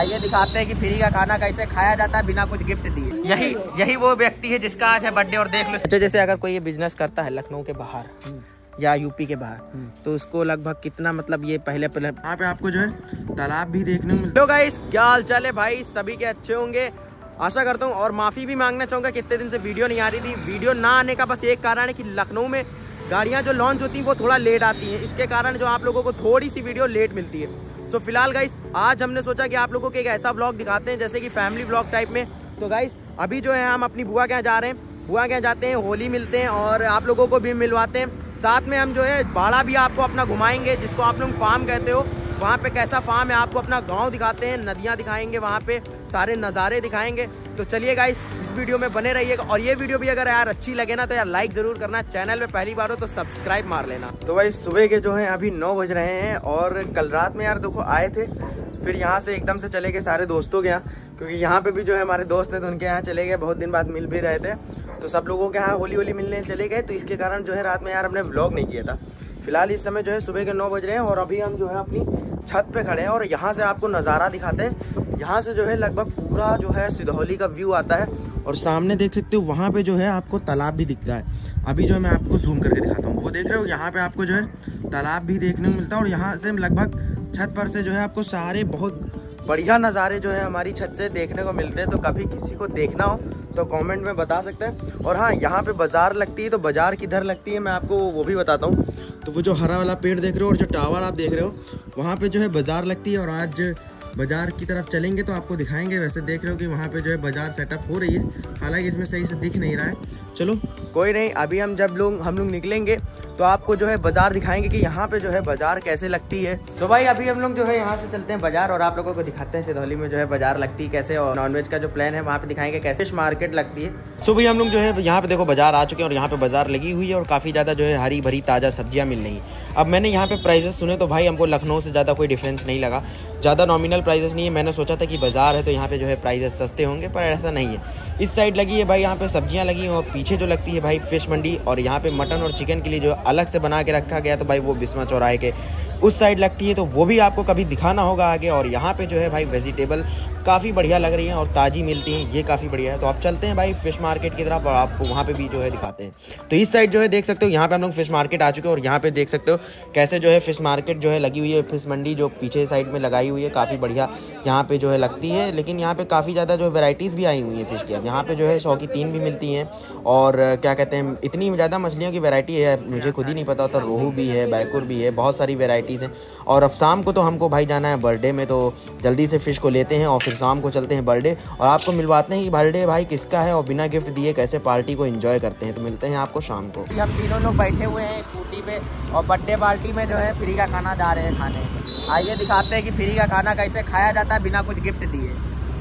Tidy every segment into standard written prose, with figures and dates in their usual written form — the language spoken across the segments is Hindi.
आइए दिखाते हैं कि फ्री का खाना कैसे खाया जाता है बिना कुछ गिफ्ट दिए। यही वो व्यक्ति है जिसका आज है बर्थडे। और देख लो जैसे अगर कोई ये बिजनेस करता है लखनऊ के बाहर या यूपी के बाहर, तो उसको लगभग कितना मतलब ये पहले यहाँ पे आपको जो है तालाब भी देखने को मिलता है। गाइस क्या हाल चाल है भाई, सभी के अच्छे होंगे आशा करता हूँ। और माफ़ी भी मांगना चाहूँगा कितने दिन से वीडियो नहीं आ रही थी। वीडियो ना आने का बस एक कारण है कि लखनऊ में गाड़ियाँ जो लॉन्च होती हैं वो थोड़ा लेट आती हैं, इसके कारण जो आप लोगों को थोड़ी सी वीडियो लेट मिलती है। सो फिलहाल गाइस आज हमने सोचा कि आप लोगों को एक ऐसा व्लॉग दिखाते हैं जैसे कि फैमिली व्लॉग टाइप में। तो गाइस अभी जो है हम अपनी बुआ के यहाँ जा रहे हैं, बुआ के यहाँ जाते हैं, होली मिलते हैं और आप लोगों को भी मिलवाते हैं। साथ में हम जो है बाड़ा भी आपको अपना घुमाएंगे जिसको आप लोग फार्म कहते हो, वहाँ पे कैसा फार्म है आपको अपना गांव दिखाते हैं, नदियाँ दिखाएंगे, वहाँ पे सारे नज़ारे दिखाएंगे। तो चलिए गाइस इस वीडियो में बने रहिएगा। और ये वीडियो भी अगर यार अच्छी लगे ना तो यार लाइक जरूर करना, चैनल पे पहली बार हो तो सब्सक्राइब मार लेना। तो भाई सुबह के जो है अभी 9 बज रहे हैं और कल रात में यार देखो आए थे, फिर यहाँ से एकदम से चले गए सारे दोस्तों के यहाँ, क्योंकि यहाँ पे भी जो है हमारे दोस्त हैं तो उनके यहाँ चले गए, बहुत दिन बाद मिल भी रहे थे। तो सब लोगों के यहाँ होली मिलने चले गए, तो इसके कारण जो है रात में यार हमने व्लॉग नहीं किया था। फिलहाल इस समय जो है सुबह के 9 बज रहे हैं और अभी हम जो है अपनी छत पे खड़े हैं और यहाँ से आपको नज़ारा दिखाते हैं। यहाँ से जो है लगभग पूरा जो है सिधौली का व्यू आता है और सामने देख सकते हो वहाँ पे जो है आपको तालाब भी दिखता है। अभी जो है मैं आपको जूम करके दिखाता हूँ, वो देख रहे हो यहाँ पे आपको जो है तालाब भी देखने को मिलता है। और यहाँ से लगभग छत पर से जो है आपको सारे बहुत बढ़िया नज़ारे जो है हमारी छत से देखने को मिलते हैं। तो कभी किसी को देखना हो तो कमेंट में बता सकते हैं। और हाँ यहाँ पे बाजार लगती है, तो बाजार किधर लगती है मैं आपको वो भी बताता हूँ। तो वो जो हरा वाला पेड़ देख रहे हो और जो टावर आप देख रहे हो वहाँ पे जो है बाजार लगती है। और आज बाजार की तरफ चलेंगे तो आपको दिखाएंगे। वैसे देख रहे हो कि वहाँ पे जो है बाजार सेटअप हो रही है, हालांकि इसमें सही से दिख नहीं रहा है। चलो कोई नहीं, अभी हम लोग निकलेंगे तो आपको जो है बाजार दिखाएंगे कि यहाँ पे जो है बाजार कैसे लगती है। तो भाई अभी हम लोग जो है यहाँ से चलते हैं बाजार और आप लोगों को दिखाते हैं सिधौली में जो है बाजार लगती है कैसे, और नॉनवेज का जो प्लान है वहाँ पे दिखाएंगे कैसे फिश मार्केट लगती है। सो भाई हम लोग जो है यहाँ पे देखो बाजार आ चुके हैं और यहाँ पे बाजार लगी हुई है और काफ़ी ज़्यादा जो है हरी भरी ताज़ा सब्जियाँ मिल रही हैं। अब मैंने यहाँ पे प्राइजेस सुने तो भाई हमको लखनऊ से ज़्यादा कोई डिफरेंस नहीं लगा, ज़्यादा नॉमिनल प्राइजेस नहीं है। मैंने सोचा था कि बाजार है तो यहाँ पे जो है प्राइजेस सस्ते होंगे, पर ऐसा नहीं है। इस साइड लगी है भाई यहाँ पे सब्जियाँ लगी हैं और पीछे जो लगती है भाई फिश मंडी, और यहाँ पे मटन और चिकन के लिए जो अलग से बना के रखा गया तो भाई वो बिस्मा चौराहे के उस साइड लगती है, तो वो भी आपको कभी दिखाना होगा आगे। और यहाँ पे जो है भाई वेजिटेबल काफ़ी बढ़िया लग रही हैं और ताज़ी मिलती हैं, ये काफ़ी बढ़िया है। तो आप चलते हैं भाई फिश मार्केट की तरफ और आपको वहाँ पे भी जो है दिखाते हैं। तो इस साइड जो है देख सकते हो यहाँ पे हम लोग फिश मार्केट आ चुके हैं और यहाँ पे देख सकते हो कैसे जो है फिश मार्केट जो है लगी हुई है। फिश मंडी जो पीछे साइड में लगाई हुई है काफ़ी बढ़िया यहाँ पे जो है लगती है, लेकिन यहाँ पे काफ़ी ज़्यादा जो वेराइटीज़ भी आई हुई हैं फिश की। अब यहाँ पे जो है 100 की 3 भी मिलती हैं और क्या कहते हैं इतनी ज़्यादा मछलियों की वैरायटी है मुझे खुद ही नहीं पता होता। रोहू भी है, बैकुर भी है, बहुत सारी वेराइटीज़ हैं। और अब शाम को तो हमको भाई जाना है बर्थडे में, तो जल्दी से फ़िश को लेते हैं और फिर शाम को चलते हैं बर्थडे और आपको मिलवाते हैं कि बर्थडे भाई किसका है और बिना गिफ्ट दिए कैसे पार्टी को एंजॉय करते हैं। तो मिलते हैं आपको शाम को। हम तीनों लोग बैठे हुए हैं स्कूटी पे और बर्थडे पार्टी में जो है फ्री का खाना जा रहे हैं खाने। आइए दिखाते हैं कि फ्री का खाना कैसे खाया जाता है बिना कुछ गिफ्ट दिए।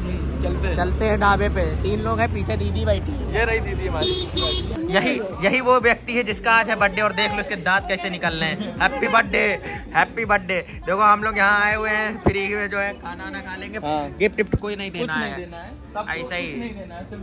चलते हैं ढाबे पे, 3 लोग हैं, पीछे दीदी बैठी है, ये रही दीदी हमारी। यही वो व्यक्ति है जिसका आज है बर्थडे और देख लो इसके दांत कैसे निकल रहे हैं। Happy birthday, happy birthday. देखो हम लोग यहाँ आए हुए हैं फ्री में जो है खाना वाना खा लेंगे। गिफ्ट कोई नहीं देना है, ऐसा ही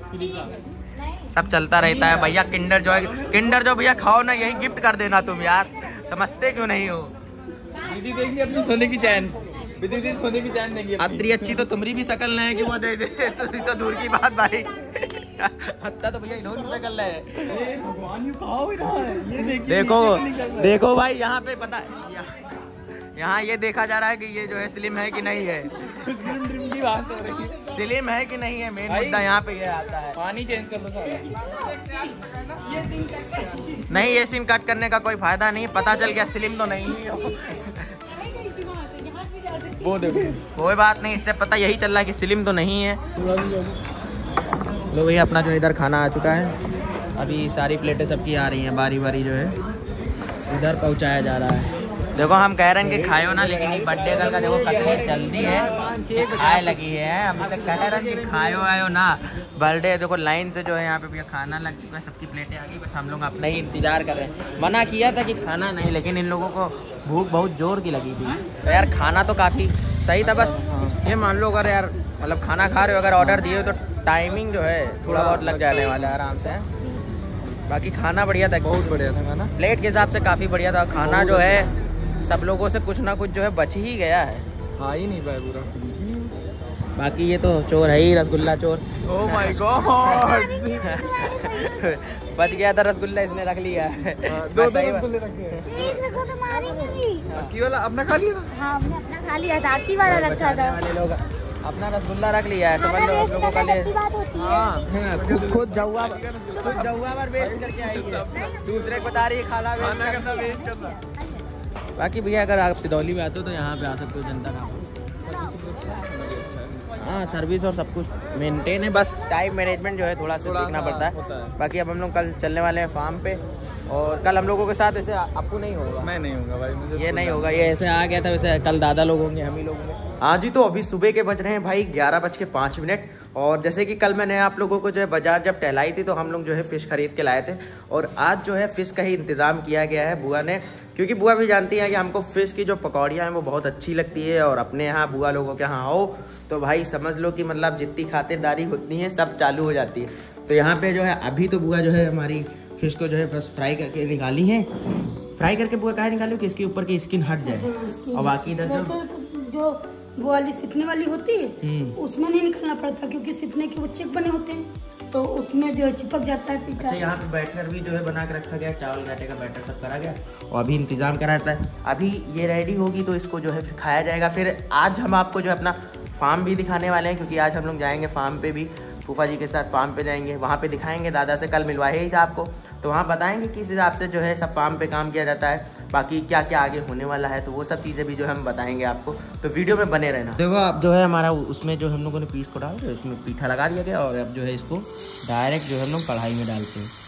सब चलता रहता है भैया। किंडर जो भैया खाओ ना, यही गिफ्ट कर देना तुम यार, समझते क्यों नहीं हो। दीदी देखिए अपनी सोने की चैन, सोने की चैन देंगे। अतरी अच्छी तो तुम्हारी भी शकल नहीं है कि वो दे दे, तो दूर की बात भाई। हत्ता तो भैया इन्होंने भी शकल है। देखो भाई यहाँ पे पता है, यहाँ ये देखा जा रहा है कि ये जो है स्लिम है कि नहीं है। की बात हो रही है, स्लिम है कि नहीं है, मेन मुद्दा यहाँ पे ये आता है। पानी चेंज कर लो सारा। नहीं ये सिम कट करने का कोई फायदा नहीं, पता चल गया स्लिम तो नहीं है। वो देखो कोई बात नहीं, इससे पता यही चल रहा है कि स्लिम तो नहीं है। लो भैया अपना जो इधर खाना आ चुका है, अभी सारी प्लेटें सबकी आ रही हैं, बारी बारी जो है इधर पहुंचाया जा रहा है। देखो हम कह रहे हैं कि खाओ ना, लेकिन ये बर्थडे गर्ल का देखो कितनी जल्दी है, खाए लगी है। हम इसे कह रहे हैं कि खाओ आयो ना, बर्थडे देखो लाइन से जो है यहाँ पे भैया खाना लग चुका है, सबकी प्लेटें आ गई, बस हम लोग अपना ही इंतजार कर रहे हैं। मना किया था कि खाना नहीं, लेकिन इन लोगों को भूख बहुत जोर की लगी थी। तो यार खाना तो काफ़ी सही था, बस ये मान लो अगर यार मतलब खाना खा रहे हो, अगर ऑर्डर दिए हो तो टाइमिंग जो है थोड़ा बहुत लग जाने वाला है आराम से। बाकी खाना बढ़िया था, बहुत बढ़िया था खाना, प्लेट के हिसाब से काफ़ी बढ़िया था खाना। जो है सब लोगों से कुछ ना कुछ जो है बच ही गया है, खा ही नहीं पाए पूरा। बाकी ये तो चोर है ही, रसगुल्ला चोर। ओह माय गॉड, बच गया था रसगुल्ला, इसने रख लिया। दो रसगुल्ले रखे हैं। वाला अपना खा लिया था? हाँ, हमने अपना खा लिया था, आरती वाला रखा था। वाले लोग अपना रसगुल्ला रख लिया है, समझ लो आप लोगों का लिए। हाँ, खुद जौआ पर वेस्ट करके आई है, दूसरे को बता रही है खाना वेस्ट करना। बाकी भैया अगर आप सिदौली में आते हो तो यहाँ पे आ सकते हो, जनता का। हाँ, सर्विस और सब कुछ मेंटेन है, बस टाइम मैनेजमेंट जो है थोड़ा सा देखना पड़ता है। बाकी अब हम लोग कल चलने वाले हैं फार्म पे, और कल हम लोगों के साथ ऐसे आपको नहीं होगा। मैं नहीं होगा भाई, मुझे ये नहीं होगा, ये ऐसे आ गया था, वैसे कल दादा लोग होंगे, हम ही लोग होंगे। हाँ जी, तो अभी सुबह के बज रहे हैं भाई 11:05। और जैसे कि कल मैंने आप लोगों को जो है बाजार जब टहलाई थी तो हम लोग जो है फ़िश खरीद के लाए थे, और आज जो है फ़िश का ही इंतज़ाम किया गया है बुआ ने, क्योंकि बुआ भी जानती हैं कि हमको फ़िश की जो पकौड़ियाँ हैं वो बहुत अच्छी लगती है। और अपने यहाँ बुआ लोगों के यहाँ हो तो भाई समझ लो कि मतलब जितनी खातिरदारी होती है सब चालू हो जाती है। तो यहाँ पे जो है अभी तो बुआ जो है हमारी फ़िश को जो है बस फ्राई करके निकाली है। फ्राई करके बुआ कहाँ निकाली कि इसके ऊपर की स्किन हट जाए, और बाकी इधर जो वो वाली सिपने वाली होती है उसमें नहीं निकलना पड़ता, क्योंकि सिपने के वो चेक बने होते हैं तो उसमें जो चिपक जाता है पीठा। अच्छा, यहाँ पे बैटर भी जो है बना के रखा गया, चावल घाटे का बैटर सब करा गया, और अभी इंतजाम करा रहता है। अभी ये रेडी होगी तो इसको जो है फिर खाया जाएगा। फिर आज हम आपको जो है अपना फार्म भी दिखाने वाले हैं, क्योंकि आज हम लोग जाएंगे फार्म पे भी, फूफा जी के साथ फार्म पे जाएंगे, वहाँ पे दिखाएंगे। दादा से कल मिलवाया ही था आपको, तो वहाँ बताएंगे किस हिसाब से जो है सब फार्म पे काम किया जाता है, बाकी क्या क्या आगे होने वाला है, तो वो सब चीज़ें भी जो हम बताएंगे आपको, तो वीडियो में बने रहना। देखो अब जो है हमारा उसमें जो हम लोगों ने पीस को डाल दिया, उसमें पीठा लगा दिया गया, और अब जो है इसको डायरेक्ट जो है हम लोग कढ़ाई में डालते हैं।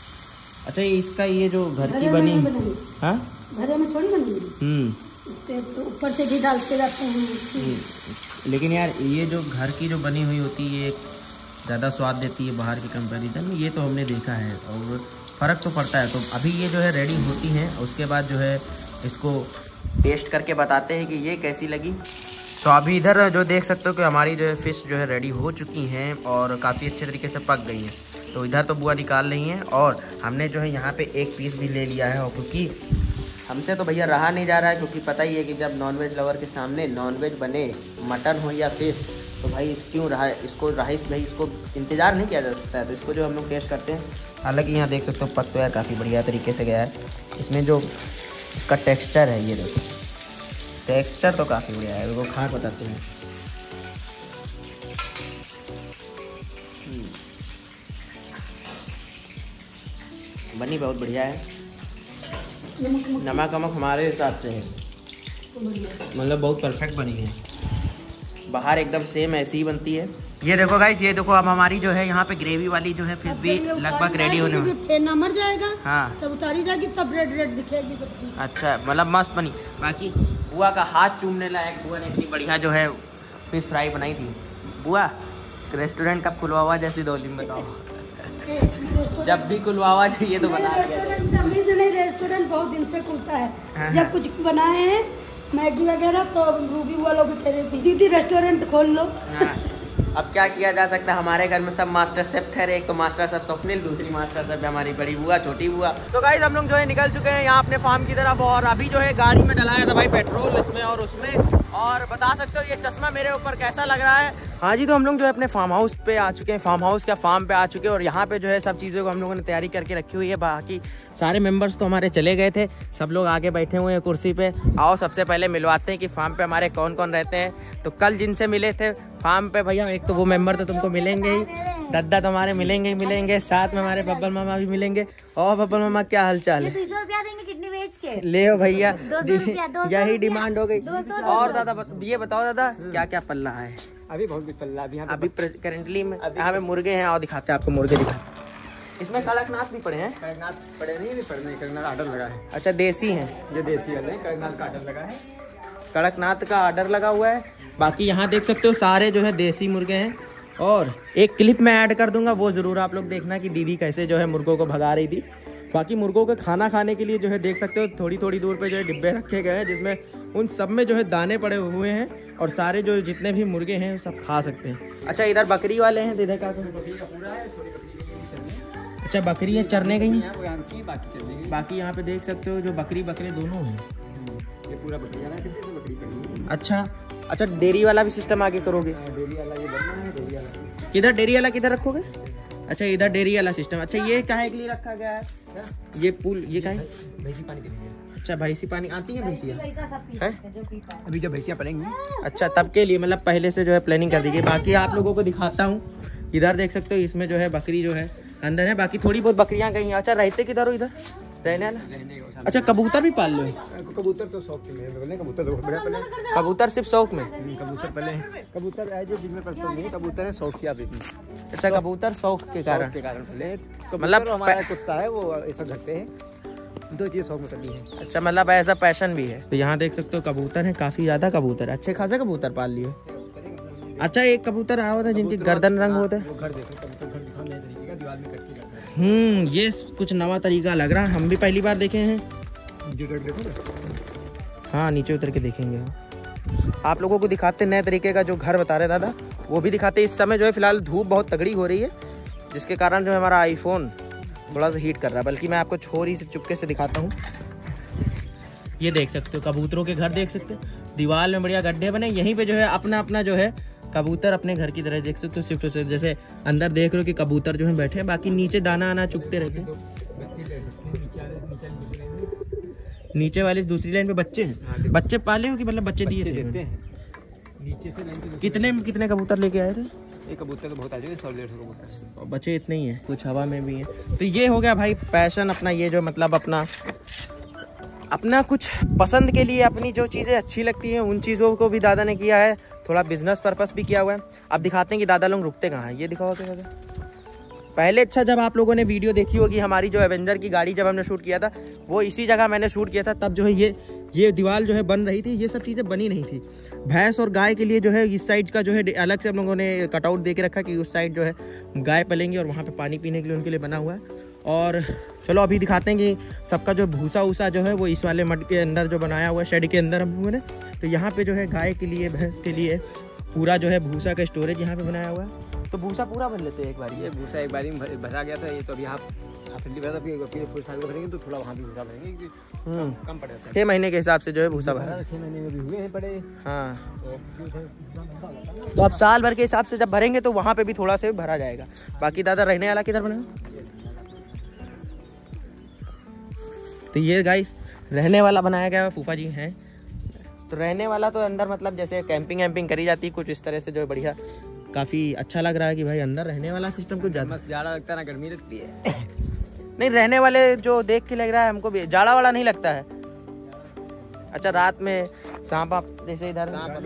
अच्छा, इसका ये जो घर की बनी, हाँ घरे में थोड़ी बनी, तो ऊपर से भी डालते जाते हैं। लेकिन यार ये जो घर की जो बनी हुई होती है ये ज़्यादा स्वाद देती है बाहर के कंपैरिजन में, ये तो हमने देखा है, और फ़र्क तो पड़ता है। तो अभी ये जो है रेडी होती हैं, उसके बाद जो है इसको टेस्ट करके बताते हैं कि ये कैसी लगी। तो अभी इधर जो देख सकते हो कि हमारी जो है फ़िश जो है रेडी हो चुकी हैं और काफ़ी अच्छे तरीके से पक गई हैं। तो इधर तो बुआ निकाल रही हैं, और हमने जो है यहाँ पे एक पीस भी ले लिया है, और क्योंकि हमसे तो भैया रहा नहीं जा रहा है, क्योंकि पता ही है कि जब नॉनवेज लवर के सामने नॉनवेज बने, मटन हो या फिश, तो भाई क्यों रहा इसको राइस भाई इसको इंतज़ार नहीं किया जा सकता है। तो इसको जो हम लोग टेस्ट करते हैं। हालांकि यहाँ देख सकते हो पक तो यार काफ़ी बढ़िया तरीके से गया है। इसमें जो इसका टेक्सचर है, ये देखो टेक्सचर तो काफ़ी बढ़िया है, वो खा के बताते हैं। बनी बहुत बढ़िया है, नमक वमक हमारे हिसाब से है, मतलब बहुत परफेक्ट बनी है। बाहर एकदम सेम ऐसी ही बनती है। ये देखो गाइस, ये देखो अब हमारी जो है यहाँ पे ग्रेवी वाली जो है फिश भी लगभग रेडी होने में, फेना मर जाएगा, हाँ तब उतारी जाएगी, तब रेड रेड दिखेगी सब्जी। अच्छा, मतलब मस्त बनी। बाकी बुआ का हाथ चूमने लायक, बुआ ने इतनी बढ़िया जो है फिश फ्राई बनाई थी। बुआ रेस्टोरेंट कब खुलवा हुआ जैसी दौली में बताओ। जब भी खुलवा हुआ ये तो बता दिया। रेस्टोरेंट बहुत दिन से खुलता है, जब कुछ बनाए हैं मैगी वगैरह तो रूबी हुआ लोग कह रही थी दीदी रेस्टोरेंट खोल लो। हाँ। अब क्या किया जा सकता है, हमारे घर में सब मास्टर शेफ ठहरे, एक तो मास्टर शेफ स्वप्निल, दूसरी मास्टर शेफ हमारी बड़ी बुआ, छोटी बुआ। तो गाइस हम लोग जो है निकल चुके हैं यहाँ अपने फार्म की तरफ, और अभी जो है गाड़ी में डलाया था भाई पेट्रोल इसमें और उसमें, और बता सकते हो ये चश्मा मेरे ऊपर कैसा लग रहा है। हाँ जी, तो हम लोग जो है अपने फार्म हाउस पे आ चुके हैं, फार्म हाउस क्या फार्म पे आ चुके हैं, और यहाँ पे जो है सब चीज़ों को हम लोगों ने तैयारी करके रखी हुई है। बाकी सारे मेंबर्स तो हमारे चले गए थे, सब लोग आगे बैठे हुए हैं कुर्सी पे। आओ सबसे पहले मिलवाते हैं कि फार्म पे हमारे कौन कौन रहते हैं। तो कल जिनसे मिले थे फार्म पे भैया, एक तो वो मेंबर तो तुमको मिलेंगे ही, दद्दा तुम्हारे मिलेंगे ही मिलेंगे, साथ में हमारे बब्बल मामा भी मिलेंगे। और बब्बल मामा क्या हाल चाल है? 200 रुपया देंगे किडनी बेच के। ले भैया, 200 यही डिमांड हो गई। और दादा ये बताओ दादा क्या क्या पल्ला है? अभी बहुत पल्ला अभी करेंटली में यहाँ पे मुर्गे हैं, और दिखाते हैं आपको मुर्गे दिखाते। इसमें कड़कनाथ भी पड़े हैं? कड़कनाथ पड़े नहीं पड़े, कड़कनाथ आर्डर लगा है। अच्छा, देसी हैं जो देसी वाले, कड़कनाथ का आर्डर लगा है, कड़कनाथ का आर्डर लगा हुआ है। बाकी यहाँ देख सकते हो सारे जो है देसी मुर्गे हैं, और एक क्लिप मैं ऐड कर दूंगा, वो ज़रूर आप लोग देखना कि दीदी कैसे जो है मुर्गों को भगा रही थी। बाकी मुर्गों को खाना खाने के लिए जो है देख सकते हो थोड़ी थोड़ी दूर पे जो है डिब्बे रखे गए हैं, जिसमें उन सब में जो है दाने पड़े हुए हैं, और सारे जो जितने भी मुर्गे हैं सब खा सकते हैं। अच्छा, इधर बकरी वाले हैं, इधर क्या पूरा है, थोड़ी अच्छा बकरी है चरने गई हैं, बाकी बाकी यहाँ पे देख सकते हो जो बकरी बकरे दोनों हैं, ये पूरा बकरी है। अच्छा अच्छा डेयरी वाला भी सिस्टम आगे करोगे? डेयरी वाला ये बनना है, डेयरी वाला। किधर डेयरी वाला किधर रखोगे? अच्छा इधर डेयरी वाला सिस्टम। अच्छा ये काहे के लिए रखा गया है? ये पुल ये काहे? भैंसी पानी पीने। अच्छा भैंसी पानी आती है भैंसिया है? अभी जब भैंसियाँ पड़ेंगी। अच्छा तब के लिए मतलब पहले से जो है प्लानिंग कर दी गई। बाकी आप लोगों को दिखाता हूँ, इधर देख सकते हो इसमें जो है बकरी जो है अंदर है, बाकी थोड़ी बहुत बकरियां गई हैं। अच्छा रहते किधर हो? इधर रहने वाला। अच्छा कबूतर भी पाल लो? कबूतर तो शौक में, कबूतर तो बढ़िया पहले। कबूतर सिर्फ शौक में? कबूतर पहले कबूतर है जो जिनमें पसंद नहीं, कबूतर है शौक किया। अच्छा कबूतर शौक के कारण पहले मतलब हमारा कुत्ता है वो ऐसा घटते हैं, दो चीज शौक में चली है। अच्छा मतलब ऐसा पैशन भी है। तो यहाँ देख सकते हो कबूतर है, काफी ज्यादा कबूतर है, अच्छे खासे कबूतर पाल लिए। अच्छा एक कबूतर आया होता है जिनकी गर्दन रंग होता है। घर देखो कबूतर घर दिखाने तरीके का दीवार में कट के करता है। ये कुछ नवा तरीका लग रहा है, हम भी पहली बार देखे हैं। हाँ नीचे उतर के देखेंगे। आप लोगों को दिखाते नए तरीके का जो घर बता रहे दादा, वो भी दिखाते। इस समय जो है फिलहाल धूप बहुत तगड़ी हो रही है, जिसके कारण जो है हमारा आईफोन थोड़ा सा हीट कर रहा है। बल्कि मैं आपको छोरी से चुपके से दिखाता हूँ। ये देख सकते हो कबूतरों के घर देख सकते हो, दीवार में बढ़िया गड्ढे बने। यहीं पे जो है अपना अपना जो है कबूतर अपने घर की तरह देख सकते हो शिफ्ट से। जैसे अंदर देख रहे हो कि कबूतर जो है बैठे हैं, बाकी नीचे दाना आना चुगते रहते हैं। नीचे वाली दूसरी लाइन पे बच्चे हैं। बच्चे पाले हो कि मतलब बच्चे दिए थे? नीचे से कितने कबूतर लेके आए थे? एक कबूतर तो बहुत आ जाए, 100-150 कबूतर। बच्चे इतने ही हैं, कुछ हवा में भी हैं। तो ये हो गया भाई पैशन अपना, ये जो मतलब अपना कुछ पसंद के लिए अपनी जो चीज़ें अच्छी लगती हैं उन चीज़ों को भी दादा ने किया है। थोड़ा बिजनेस पर्पस भी किया हुआ है। अब दिखाते हैं कि दादा लोग रुकते कहाँ हैं। ये दिखाओ क्या पहले। अच्छा जब आप लोगों ने वीडियो देखी होगी हमारी जो एवेंजर की गाड़ी जब हमने शूट किया था, वो इसी जगह मैंने शूट किया था। तब जो है ये दीवार जो है बन रही थी, ये सब चीज़ें बनी नहीं थी। भैंस और गाय के लिए जो है इस साइड का जो है अलग से हम लोगों ने कटआउट दे के रखा कि उस साइड जो है गाय पलेंगी और वहाँ पे पानी पीने के लिए उनके लिए बना हुआ है। और चलो अभी दिखाते हैं कि सबका जो भूसा उसा जो है वो इस वाले मड के अंदर जो बनाया हुआ है शेड के अंदर हम लोगों ने। तो यहाँ पे जो है गाय के लिए भैंस के लिए पूरा जो है भूसा का स्टोरेज यहाँ पे बनाया हुआ है। तो भूसा पूरा भर लेते हैं एक बार। ये भूसा एक बारी में भरा गया था, ये तो अभी आप पूरे साल भरेंगे तो थोड़ा वहाँ भी भूसा भरेंगे, कम पड़ जाता है। 6 महीने के हिसाब से जो है भूसा भरा। 6 महीने में भी हुए हैं बड़े। हाँ तो अब साल भर के हिसाब से जब भरेंगे तो वहाँ पे भी थोड़ा से भरा जाएगा। बाकी दादा रहने वाला किधर बना? तो ये गाइस रहने वाला बनाया गया है, फूफा जी हैं। तो रहने वाला तो अंदर मतलब जैसे कैंपिंग वैम्पिंग करी जाती है कुछ इस तरह से, जो बढ़िया काफ़ी अच्छा लग रहा है कि भाई अंदर रहने वाला सिस्टम कुछ ज़्यादा जाड़ा लगता है ना गर्मी लगती है। नहीं रहने वाले जो देख के लग रहा है हमको भी जाड़ा वाला नहीं लगता है। अच्छा रात में सांप आप जैसे इधर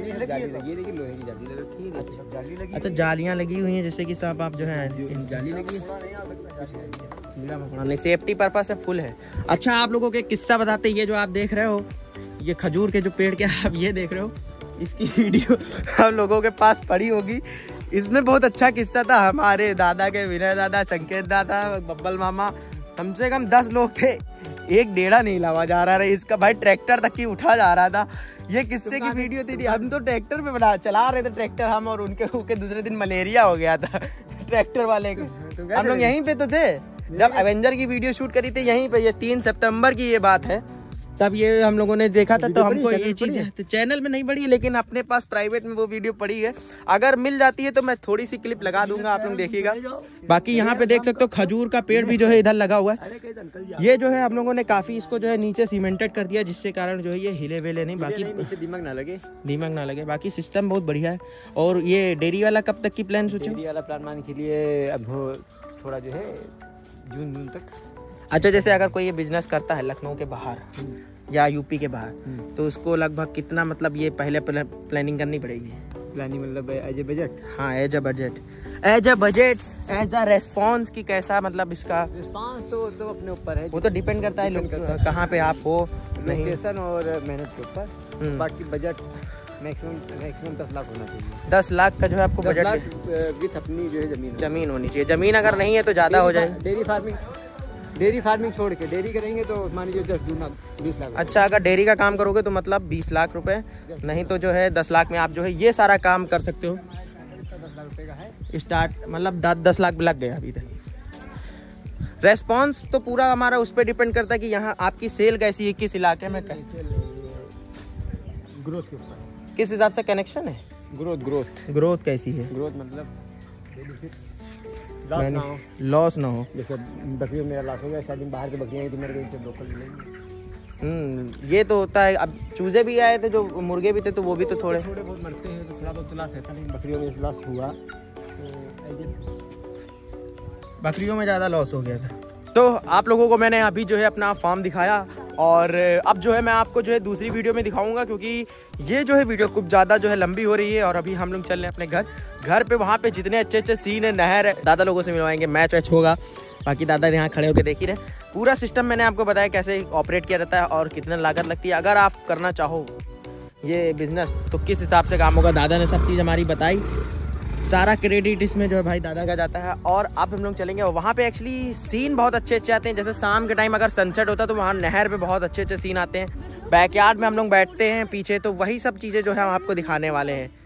अच्छा जालियाँ लगी हुई हैं जैसे कि सांप आप जो है जाली लगी नहीं, सेफ्टी पर्पस से फुल है। अच्छा आप लोगों के किस्सा बताते, ये जो आप देख रहे हो ये खजूर के जो पेड़ के आप ये देख रहे हो, इसकी वीडियो आप लोगों के पास पड़ी होगी। इसमें बहुत अच्छा किस्सा था हमारे दादा के, विनय दादा, संकेत दादा, बब्बल मामा, कम से कम 10 लोग थे। एक डेढ़ा नहीं लावा जा रहा है इसका, भाई ट्रैक्टर तक ही उठा जा रहा था। ये किस्से की वीडियो थी। हम तो ट्रैक्टर पे चला रहे थे ट्रैक्टर हम, और उनके दूसरे दिन मलेरिया हो गया था ट्रैक्टर वाले के। हम लोग यहीं पे तो थे जब एवेंजर की वीडियो शूट करी थी यहीं पे। ये 3 सितंबर की ये बात है, तब ये हम लोगों ने देखा था। तो हमको ये चीज़ तो चैनल में नहीं पड़ी, लेकिन अपने पास प्राइवेट में वो वीडियो पड़ी है। अगर मिल जाती है तो मैं थोड़ी सी क्लिप लगा दूंगा, आप लोग देखिएगा। बाकी यहाँ पे देख सकते हो खजूर का पेड़ भी जो है इधर लगा हुआ है। ये जो है हम लोगों ने काफी इसको जो है नीचे सीमेंटेड कर दिया, जिससे कारण जो है ये हिले वेले नहीं, बाकी नीचे दीमक ना लगे। बाकी सिस्टम बहुत बढ़िया है। और ये डेयरी वाला कब तक की प्लान सोचा? डेयरी वाला प्लान मान के लिए अब थोड़ा जो है जून तक। अच्छा जैसे अगर कोई ये बिजनेस करता है लखनऊ के बाहर या यूपी के बाहर, तो उसको लगभग कितना मतलब ये पहले प्लानिंग करनी पड़ेगी? प्लानिंग मतलब एज ए बजट? हाँ as a budget as a response की कैसा मतलब इसका रिस्पांस तो अपने ऊपर है, वो तो डिपेंड करता है लोग कहाँ पे आप हो, लोकेशन और मेहनत के ऊपर। बाकी बजट मैक्सिमम 10 लाख होना चाहिए। 10 लाख का जो है आपको बजट विथ अपनी जो है जमीन होनी चाहिए। जमीन अगर नहीं है तो ज्यादा हो जाए। डेयरी फार्मिंग छोड़ के डेयरी करेंगे तो मान लीजिए 20 लाख। अच्छा अगर डेयरी का काम करोगे तो मतलब 20 लाख रुपए, नहीं तो जो है 10 लाख में आप जो है ये सारा काम कर सकते हो। 10 लाख रुपए का है स्टार्ट, मतलब 10 लाख लग गया अभी तक। रेस्पॉन्स तो पूरा हमारा उस पर डिपेंड करता है कि यहाँ आपकी सेल कैसी है, किस इलाके में कैसी ग्रोथ के ऊपर। किस हिसाब से कनेक्शन है? ग्रोथ कैसी है? ग्रोथ मतलब लॉस ना हो। लॉस ना हो। जैसे बकरियों में लॉस हो गया, शायद बाहर की बकरियां तो मर गई तो लोकल मिलेंगी। ये तो होता है। अब चूजे भी आए थे, जो मुर्गे भी थे, तो वो भी तो थोड़े बहुत मरते हैं, तो थोड़ा बहुत लॉस रहता है, लेकिन बकरियों में लॉस हुआ तो बकरियों में ज़्यादा लॉस हो गया था। तो आप लोगों को मैंने अभी जो है अपना फार्म दिखाया, और अब जो है मैं आपको जो है दूसरी वीडियो में दिखाऊंगा, क्योंकि ये जो है वीडियो कुछ ज़्यादा जो है लंबी हो रही है। और अभी हम लोग चल रहे हैं अपने घर पे। वहाँ पे जितने अच्छे अच्छे सीन है, नहर है, दादा लोगों से मिलवाएंगे, मैच वैच होगा। बाकी दादा यहाँ खड़े होकर देख ही रहे। पूरा सिस्टम मैंने आपको बताया कैसे ऑपरेट किया जाता है और कितना लागत लगती है। अगर आप करना चाहो ये बिजनेस तो किस हिसाब से काम होगा, दादा ने सब चीज़ हमारी बताई। सारा क्रेडिट इसमें जो है भाई दादा का जाता है। और अब हम लोग चलेंगे, और वहाँ पे एक्चुअली सीन बहुत अच्छे अच्छे आते हैं। जैसे शाम के टाइम अगर सनसेट होता है तो वहाँ नहर पे बहुत अच्छे अच्छे सीन आते हैं। बैकयार्ड में हम लोग बैठते हैं पीछे, तो वही सब चीज़ें जो है हम आपको दिखाने वाले हैं।